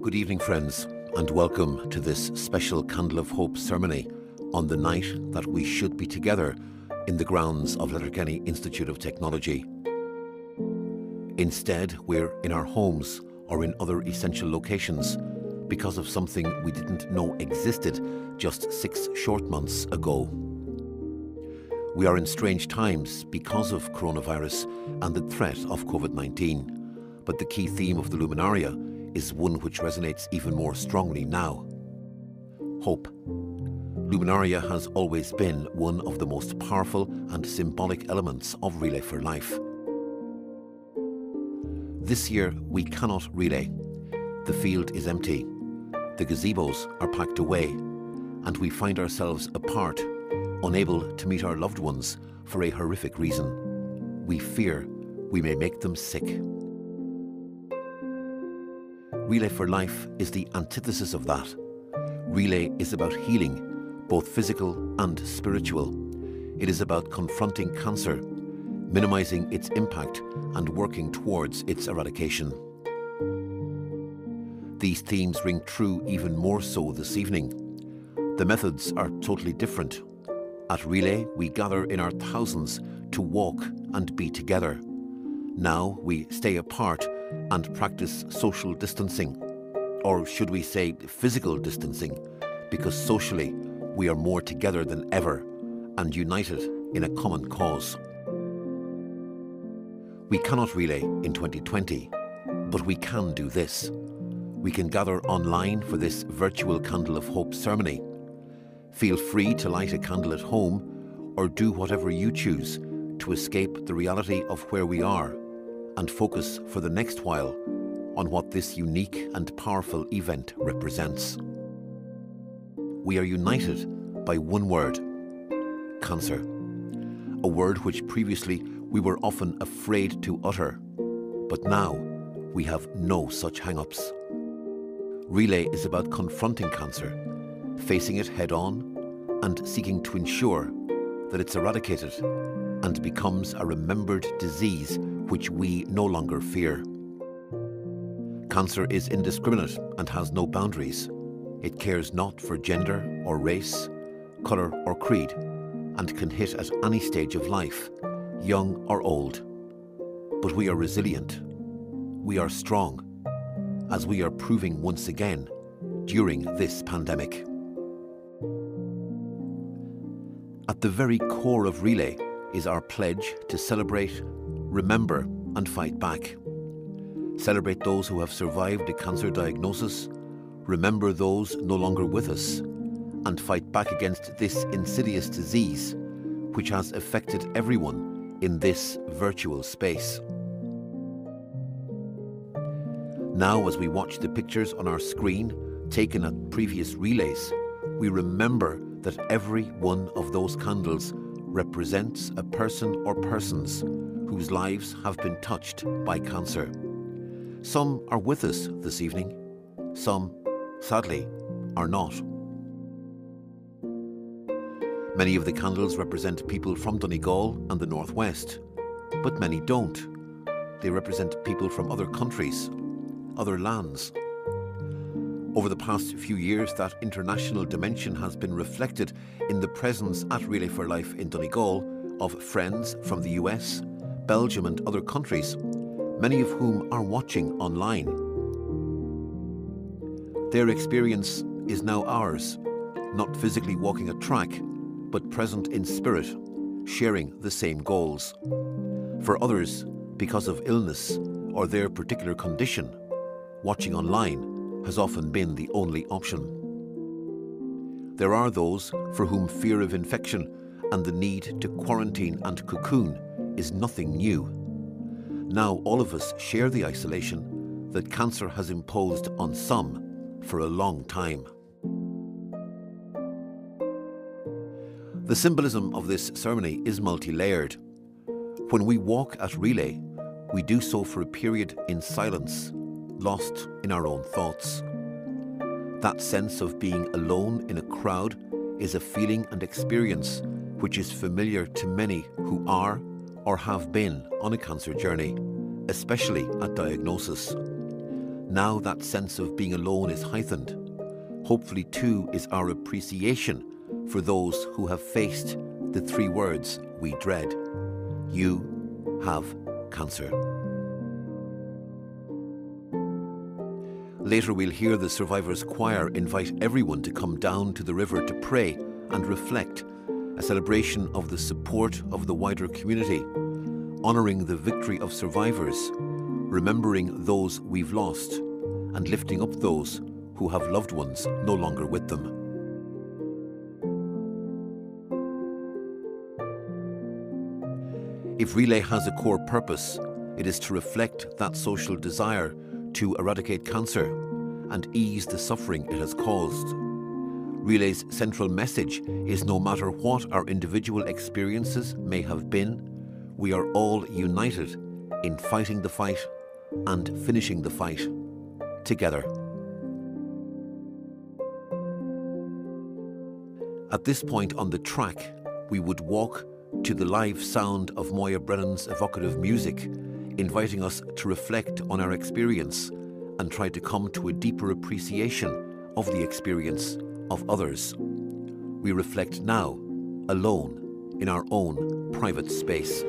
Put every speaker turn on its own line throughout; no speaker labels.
Good evening, friends, and welcome to this special Candle of Hope ceremony on the night that we should be together in the grounds of Letterkenny Institute of Technology. Instead, we're in our homes or in other essential locations because of something we didn't know existed just 6 short months ago. We are in strange times because of coronavirus and the threat of COVID-19, but the key theme of the Luminaria is one which resonates even more strongly now. Hope. Luminaria has always been one of the most powerful and symbolic elements of Relay for Life. This year we cannot relay. The field is empty. The gazebos are packed away, and we find ourselves apart, unable to meet our loved ones for a horrific reason. We fear we may make them sick. Relay for Life is the antithesis of that. Relay is about healing, both physical and spiritual. It is about confronting cancer, minimizing its impact and working towards its eradication. These themes ring true even more so this evening. The methods are totally different. At Relay, we gather in our thousands to walk and be together. Now we stay apart and practice social distancing, or should we say physical distancing, because socially we are more together than ever and united in a common cause. We cannot relay in 2020, but we can do this. We can gather online for this virtual Candle of Hope ceremony. Feel free to light a candle at home or do whatever you choose to escape the reality of where we are and focus for the next while on what this unique and powerful event represents. We are united by one word: cancer. A word which previously we were often afraid to utter, but now we have no such hang-ups. Relay is about confronting cancer, facing it head-on, and seeking to ensure that it's eradicated and becomes a remembered disease which we no longer fear. Cancer is indiscriminate and has no boundaries. It cares not for gender or race, colour or creed, and can hit at any stage of life, young or old. But we are resilient. We are strong, as we are proving once again during this pandemic. At the very core of Relay is our pledge to celebrate, remember and fight back. Celebrate those who have survived a cancer diagnosis, remember those no longer with us, and fight back against this insidious disease which has affected everyone in this virtual space. Now, as we watch the pictures on our screen taken at previous relays, we remember that every one of those candles represents a person or persons whose lives have been touched by cancer. Some are with us this evening, some, sadly, are not. Many of the candles represent people from Donegal and the Northwest, but many don't. They represent people from other countries, other lands. Over the past few years, that international dimension has been reflected in the presence at Relay for Life in Donegal of friends from the US, Belgium and other countries, many of whom are watching online. Their experience is now ours, not physically walking a track, but present in spirit, sharing the same goals. For others, because of illness or their particular condition, watching online has often been the only option. There are those for whom fear of infection and the need to quarantine and cocoon is nothing new. Now all of us share the isolation that cancer has imposed on some for a long time. The symbolism of this ceremony is multi-layered. When we walk at Relay, we do so for a period in silence, lost in our own thoughts. That sense of being alone in a crowd is a feeling and experience which is familiar to many who are or have been on a cancer journey, especially at diagnosis. Now that sense of being alone is heightened. Hopefully too is our appreciation for those who have faced the three words we dread. You have cancer. Later we'll hear the survivors' choir invite everyone to come down to the river to pray and reflect, a celebration of the support of the wider community, honouring the victory of survivors, remembering those we've lost, and lifting up those who have loved ones no longer with them. If Relay has a core purpose, it is to reflect that social desire to eradicate cancer and ease the suffering it has caused. Relay's central message is no matter what our individual experiences may have been, we are all united in fighting the fight and finishing the fight together. At this point on the track, we would walk to the live sound of Moya Brennan's evocative music, inviting us to reflect on our experience and try to come to a deeper appreciation of the experience of others. We reflect now, alone, in our own private space.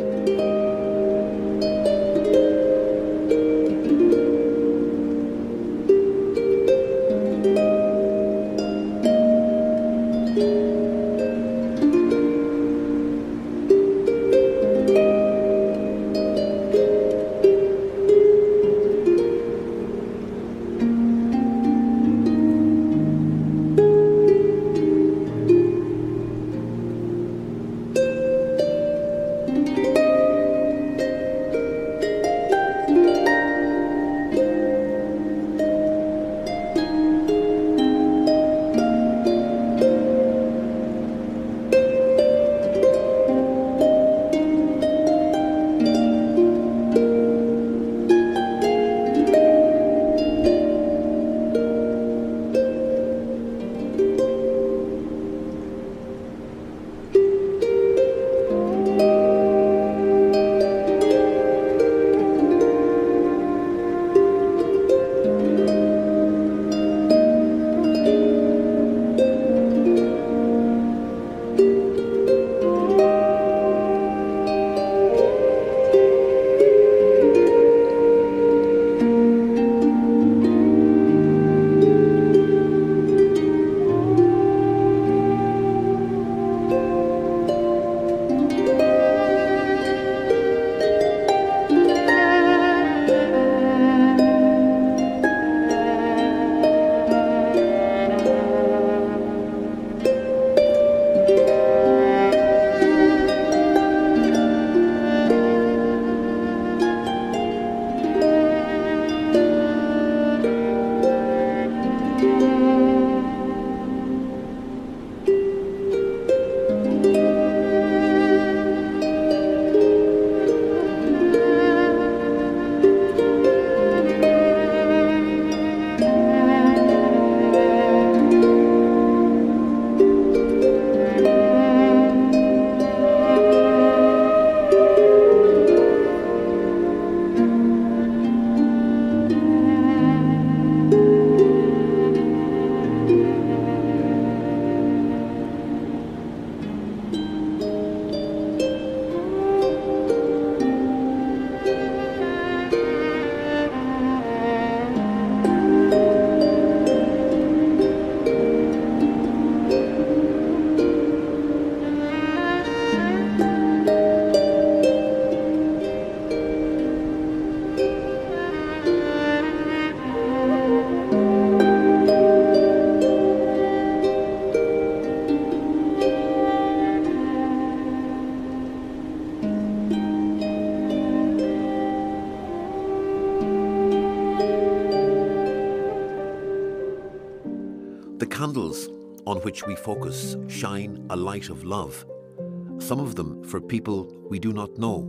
candles on which we focus shine a light of love, some of them for people we do not know.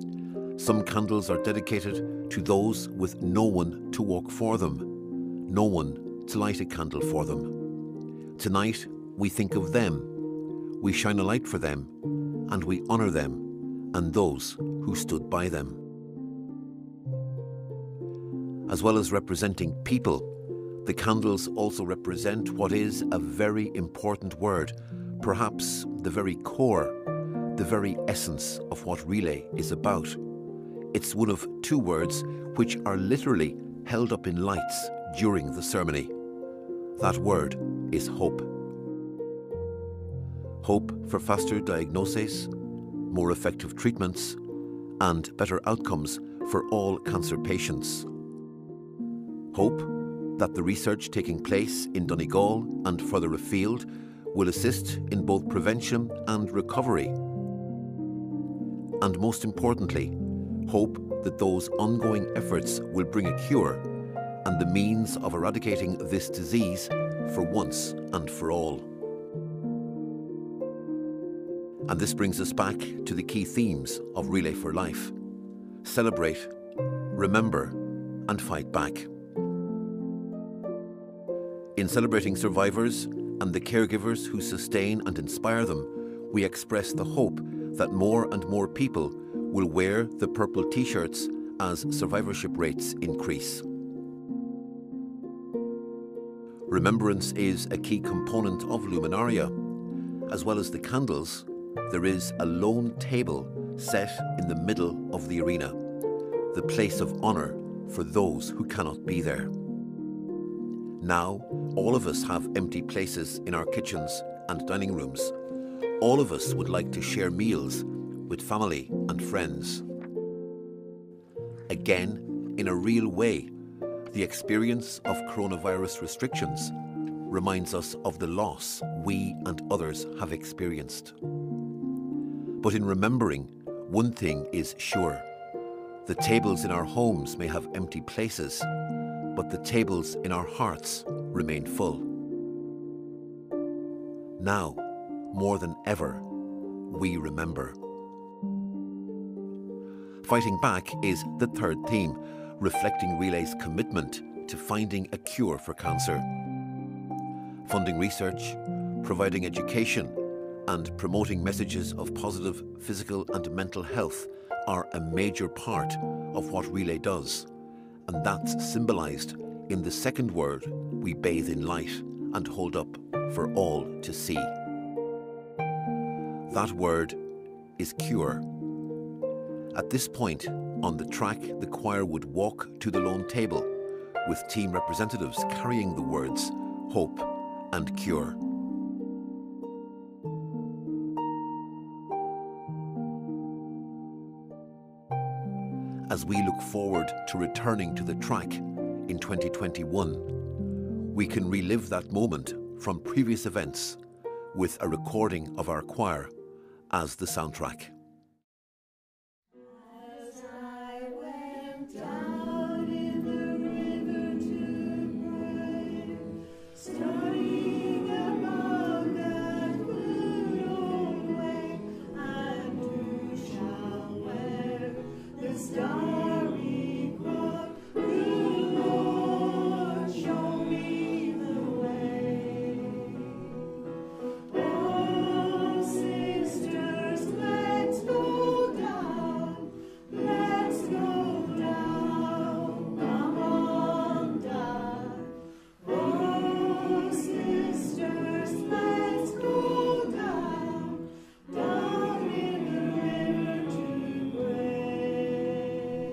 Some candles are dedicated to those with no one to walk for them, no one to light a candle for them. Tonight, we think of them, we shine a light for them, and we honour them and those who stood by them. As well as representing people, the candles also represent what is a very important word, perhaps the very core, the very essence of what Relay is about. It's one of two words which are literally held up in lights during the ceremony. That word is hope. Hope for faster diagnosis, more effective treatments, and better outcomes for all cancer patients. Hope that the research taking place in Donegal and further afield will assist in both prevention and recovery. And most importantly, hope that those ongoing efforts will bring a cure and the means of eradicating this disease for once and for all. And this brings us back to the key themes of Relay for Life: celebrate, remember, and fight back. In celebrating survivors and the caregivers who sustain and inspire them, we express the hope that more and more people will wear the purple t-shirts as survivorship rates increase. Remembrance is a key component of Luminaria. As well as the candles, there is a lone table set in the middle of the arena, the place of honour for those who cannot be there. Now, all of us have empty places in our kitchens and dining rooms. All of us would like to share meals with family and friends. Again, in a real way, the experience of coronavirus restrictions reminds us of the loss we and others have experienced. But in remembering, one thing is sure: the tables in our homes may have empty places, but the tables in our hearts remain full. Now, more than ever, we remember. Fighting back is the third theme, reflecting Relay's commitment to finding a cure for cancer. Funding research, providing education, and promoting messages of positive physical and mental health are a major part of what Relay does. And that's symbolised in the second word we bathe in light and hold up for all to see. That word is cure. At this point on the track, the choir would walk to the lone table, with team representatives carrying the words hope and cure. As we look forward to returning to the track in 2021, we can relive that moment from previous events with a recording of our choir as the soundtrack.
As I went down in the river to pray, studying about that good old way, and who shall wear the starry cross? Good Lord, show me the way. Oh, sisters, let's go down. Let's go down. Come on down. Oh, sisters, let's go down. Down in the river to pray.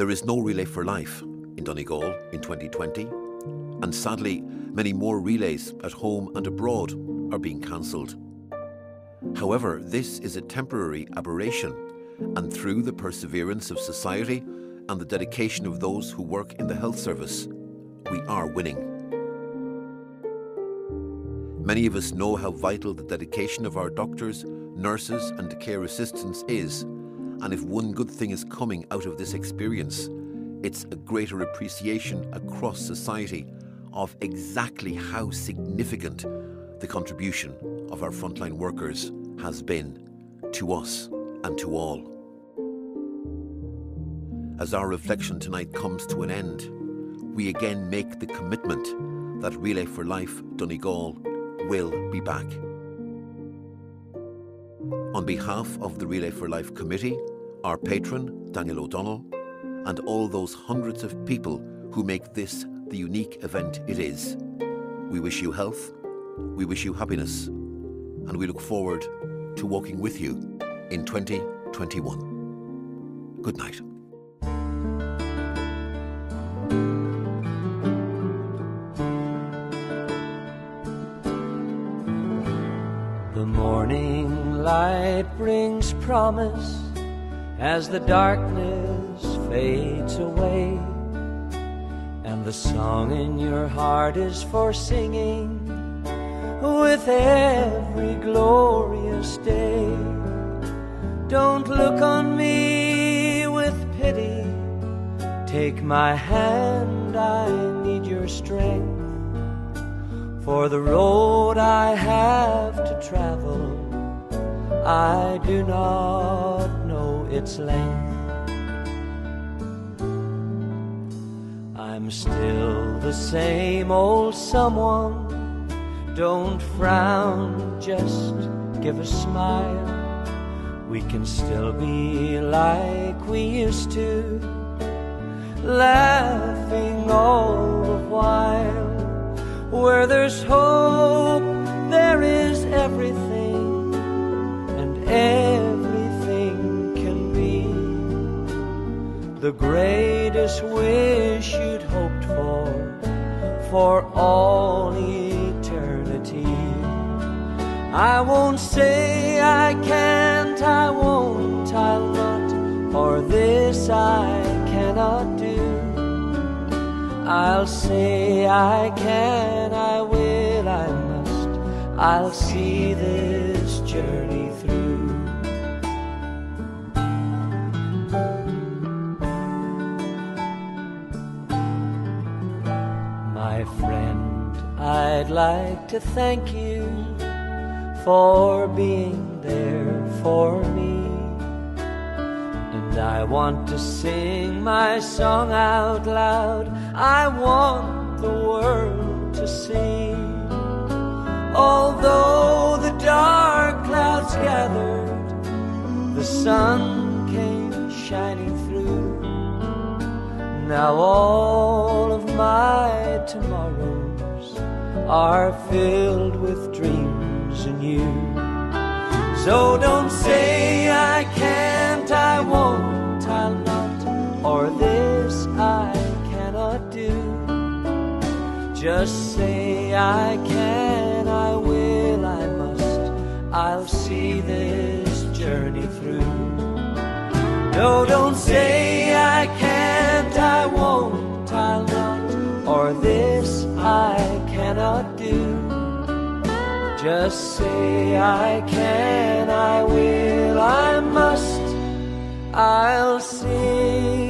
There is no Relay for Life in Donegal in 2020, and sadly, many more relays at home and abroad are being cancelled. However, this is a temporary aberration, and through the perseverance of society and the dedication of those who work in the health service, we are winning. Many of us know how vital the dedication of our doctors, nurses and care assistants is, and if one good thing is coming out of this experience, it's a greater appreciation across society of exactly how significant the contribution of our frontline workers has been to us and to all. As our reflection tonight comes to an end, we again make the commitment that Relay for Life Donegal will be back. On behalf of the Relay for Life Committee, our patron, Daniel O'Donnell, and all those hundreds of people who make this the unique event it is, we wish you health, we wish you happiness, and we look forward to walking with you in 2021. Good night.
The morning light brings promise as the darkness fades away, and the song in your heart is for singing with every glorious day. Don't look on me with pity, take my hand, I need your strength. For the road I have to travel, I do not know its length. I'm still the same old someone. Don't frown, just give a smile. We can still be like we used to, laughing all the while. Where there's hope, there is everything, and everything can be the greatest wish you'd hoped for all eternity. I won't say I can't, I won't, I'll not, or this I cannot do. I'll say I can, I will, I must, I'll see this journey through. My friend, I'd like to thank you for being there for me. And I want to sing my song out loud, I want the world to see. Although the dark clouds gathered, the sun came shining through. Now all of my tomorrows are filled with dreams in you. So don't say I can't, I won't, I'll not, or this I cannot do. Just say I can, I will, I must, I'll see this journey through. No, don't say I can't, I won't, I'll not, or this I cannot do. Just say I can, I will, I must, I'll see